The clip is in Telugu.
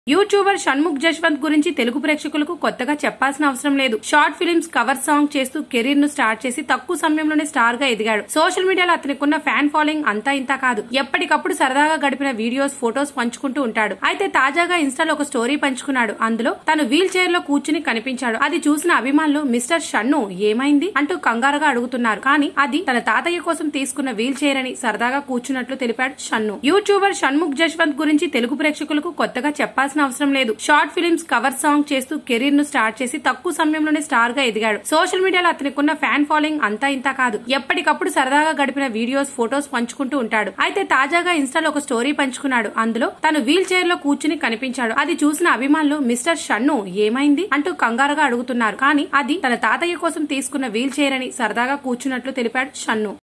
యూట్యూబర్ షణ్ముఖ్ జశ్వంత్ గురించి తెలుగు ప్రేక్షకులకు కొత్తగా చెప్పాల్సిన అవసరం లేదు. షార్ట్ ఫిల్మ్స్ కవర్ సాంగ్ చేస్తూ కెరీర్ ను స్టార్ట్ చేసి తక్కువ సమయంలోనే స్టార్ గా ఎదిగాడు. సోషల్ మీడియాలో అతనికున్న ఫ్యాన్ ఫాలోయింగ్ అంతా ఇంతా కాదు. ఎప్పటికప్పుడు సరదాగా గడిపిన వీడియోస్, ఫొటోస్ పంచుకుంటూ ఉంటాడు. అయితే తాజాగా ఇన్స్టాలో ఒక స్టోరీ పంచుకున్నాడు. అందులో తను వీల్ చైర్ లో కూర్చుని కనిపించాడు. అది చూసిన అభిమానులు మిస్టర్ షన్ను ఏమైంది అంటూ కంగారుగా అడుగుతున్నారు. కానీ అది తన తాతయ్య కోసం తీసుకున్న వీల్ చైర్ అని సరదాగా కూర్చున్నట్లు తెలిపాడు షన్ను. యూట్యూబర్ షణ్ముఖ్ జశ్వంత్ గురించి తెలుగు ప్రేక్షకులకు కొత్తగా చెప్పాల్సిన అవసరం లేదు. షార్ట్ ఫిల్మ్స్ కవర్ సాంగ్ చేస్తూ కెరీర్ ను స్టార్ట్ చేసి తక్కువ సమయంలోనే స్టార్ గా ఎదిగాడు. సోషల్ మీడియాలో అతనికున్న ఫ్యాన్ ఫాలోయింగ్ అంతా ఇంతా కాదు. ఎప్పటికప్పుడు సరదాగా గడిపిన వీడియోస్, ఫొటోస్ పంచుకుంటూ ఉంటాడు. అయితే తాజాగా ఇన్స్టాలో ఒక స్టోరీ పంచుకున్నాడు. అందులో తను వీల్ చైర్ లో కూర్చుని కనిపించాడు. అది చూసిన అభిమానులు మిస్టర్ షన్ను ఏమైంది అంటూ కంగారుగా అడుగుతున్నారు. కానీ అది తన తాతయ్య కోసం తీసుకున్న వీల్ చైర్ అని సరదాగా కూర్చున్నట్లు తెలిపాడు షన్ను.